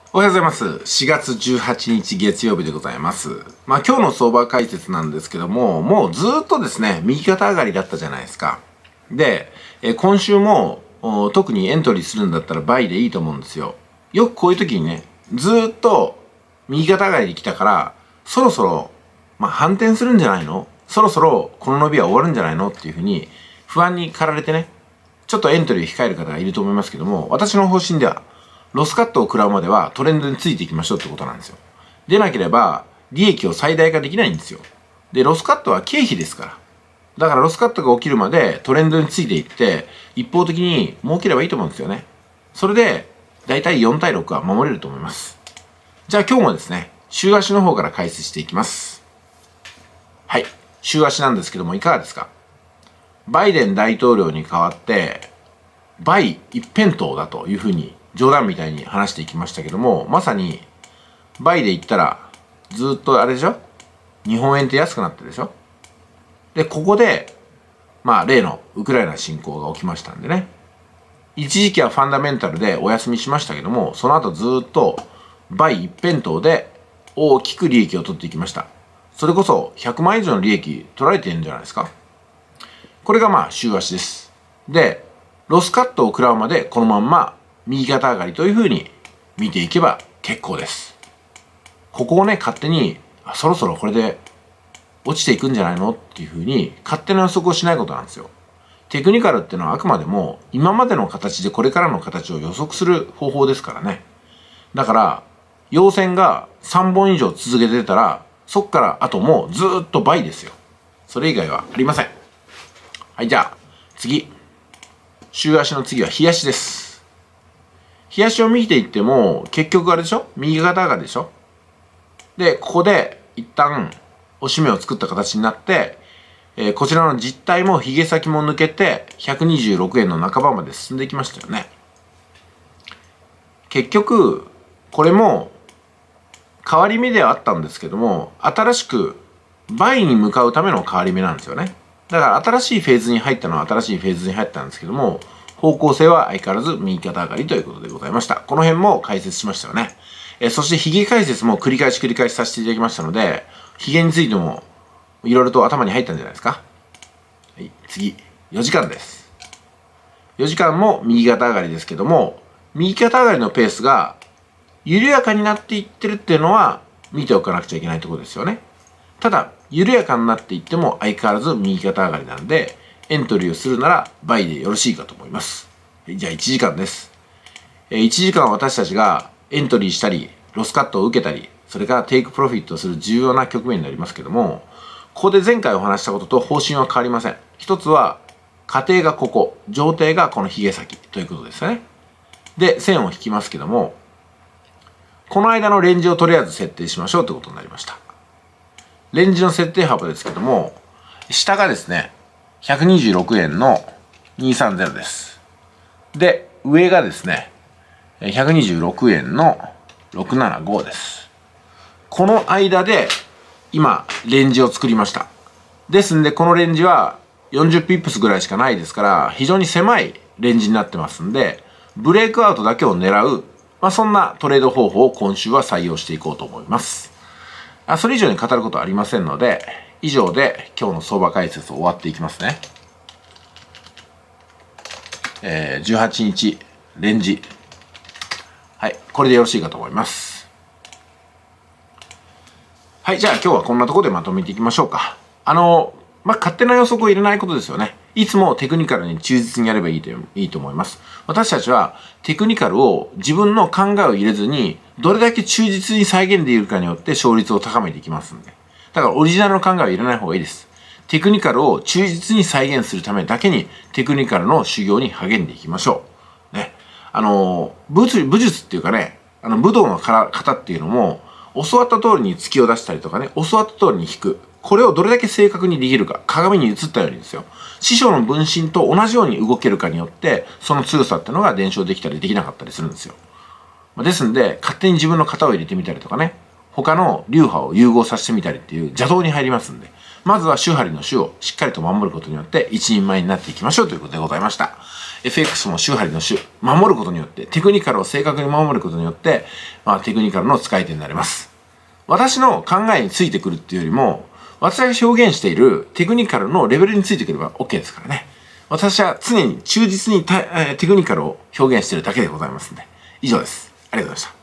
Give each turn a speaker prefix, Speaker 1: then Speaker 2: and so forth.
Speaker 1: おはようございます。4月18日月曜日でございます。今日の相場解説なんですけども、もうずっとですね、右肩上がりだったじゃないですか。で、今週も特にエントリーするんだったらバイでいいと思うんですよ。よくこういう時にね、ずっと右肩上がりで来たから、そろそろ、反転するんじゃないの？そろそろこの伸びは終わるんじゃないのっていうふうに不安に駆られてね、ちょっとエントリーを控える方がいると思いますけども、私の方針では、ロスカットを食らうまではトレンドについていきましょうってことなんですよ。でなければ、利益を最大化できないんですよ。で、ロスカットは経費ですから。だからロスカットが起きるまでトレンドについていって、一方的に儲ければいいと思うんですよね。それで、だいたい4対6は守れると思います。じゃあ今日もですね、週足の方から解説していきます。はい。週足なんですけども、いかがですか？バイデン大統領に代わって、バイ一辺倒だというふうに冗談みたいに話していきましたけども、まさにバイで言ったらずっとあれでしょ？日本円って安くなってるでしょ？で、ここで例のウクライナ侵攻が起きましたんでね、一時期はファンダメンタルでお休みしましたけども、その後ずっとバイ一辺倒で大きく利益を取っていきました。それこそ100万以上の利益取られてるんじゃないですか。これが週足です。で、ロスカットを食らうまでこのまんま右肩上がりというふうに見ていけば結構です。ここをね、勝手にそろそろこれで落ちていくんじゃないのっていうふうに勝手な予測をしないことなんですよ。テクニカルっていうのはあくまでも今までの形でこれからの形を予測する方法ですからね。だから陽線が3本以上続けてたら、そっからあともうずーっと倍ですよ。それ以外はありません。はい、じゃあ次、週足の次は日足です。日足を見ていっても結局あれでしょ？右肩上がりでしょ？で、ここで一旦押し目を作った形になって、こちらの実体もヒゲ先も抜けて126円の半ばまで進んでいきましたよね。結局これも変わり目ではあったんですけども、新しく倍に向かうための変わり目なんですよね。だから新しいフェーズに入ったのは新しいフェーズに入ったんですけども、方向性は相変わらず右肩上がりということでございました。この辺も解説しましたよね。そしてヒゲ解説も繰り返しさせていただきましたので、ヒゲについてもいろいろと頭に入ったんじゃないですか。はい、次、4時間です。4時間も右肩上がりですけども、右肩上がりのペースが緩やかになっていってるっていうのは見ておかなくちゃいけないところですよね。ただ、緩やかになっていっても相変わらず右肩上がりなんで、エントリーをするならバイでよろしいかと思います。じゃあ1時間です。1時間私たちがエントリーしたり、ロスカットを受けたり、それからテイクプロフィットをする重要な局面になりますけども、ここで前回お話したことと方針は変わりません。一つは、過程がここ、上程がこのヒゲ先ということですよね。で、線を引きますけども、この間のレンジをとりあえず設定しましょうということになりました。レンジの設定幅ですけども、下がですね、126円の230です。で、上がですね、126円の675です。この間で、今、レンジを作りました。ですんで、このレンジは40ピップスぐらいしかないですから、非常に狭いレンジになってますんで、ブレイクアウトだけを狙う、そんなトレード方法を今週は採用していこうと思います。それ以上に語ることはありませんので、以上で今日の相場解説を終わっていきますね。18日、レンジ。はい、これでよろしいかと思います。はい、じゃあ今日はこんなところでまとめていきましょうか。勝手な予測を入れないことですよね。いつもテクニカルに忠実にやればいいと思います。私たちはテクニカルを自分の考えを入れずに、どれだけ忠実に再現できるかによって勝率を高めていきますんで。だからオリジナルの考えを入れない方がいいです。テクニカルを忠実に再現するためだけにテクニカルの修行に励んでいきましょう。ね。武術っていうかね、武道の型っていうのも、教わった通りに突きを出したりとかね、教わった通りに引く。これをどれだけ正確にできるか、鏡に映ったようにですよ。師匠の分身と同じように動けるかによって、その強さっていうのが伝承できたりできなかったりするんですよ。ですんで、勝手に自分の型を入れてみたりとかね、他の流派を融合させてみたりっていう邪道に入りますんで、 まずは手張りの手をしっかりと守ることによって一人前になっていきましょうということでございました。FX も手張りの手、守ることによって、テクニカルを正確に守ることによって、テクニカルの使い手になれます。私の考えについてくるっていうよりも、私が表現しているテクニカルのレベルについてくれば OK ですからね。私は常に忠実にテクニカルを表現しているだけでございますので。以上です。ありがとうございました。